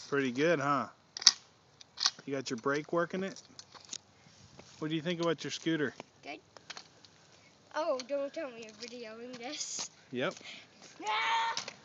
Pretty good, huh? You got your brake working it? What do you think about your scooter? Good. Oh, don't tell me you're videoing this. Yep. Ah!